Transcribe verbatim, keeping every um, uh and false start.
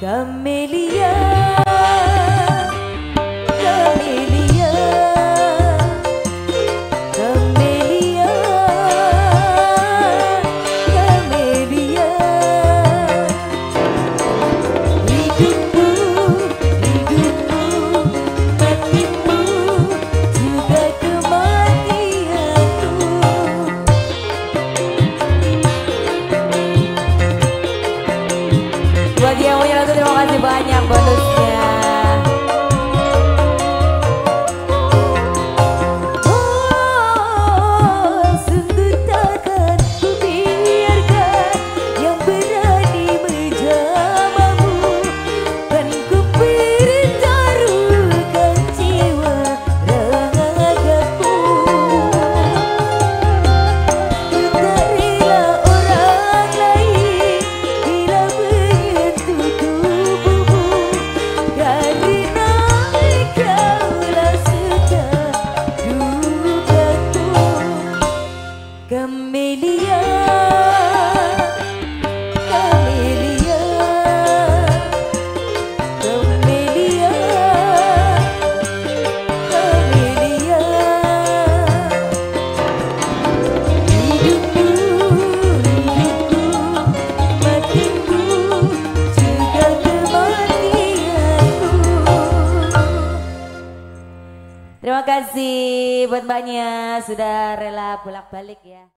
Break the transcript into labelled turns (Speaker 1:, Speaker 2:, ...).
Speaker 1: Camelia, Camelia, Camelia, Camelia. Hidupmu, hidupmu, matimu, juga kematianmu. Buat yang punya lagu, terima kasih banyak bonusnya. Oh, sungguh takkan ku biarkan yang berani menjamahmu, kan ku pertaruhkan jiwa ragaku. Ku tak rela orang lain bila menyentuh tubuhmu, karena kaulah sejadugaku. Camelia, Camelia, Camelia, Camelia. Hidupku, hidupku, matiku, juga kematianku. Terima kasih buat mbaknya sudah rela bolak-balik ya.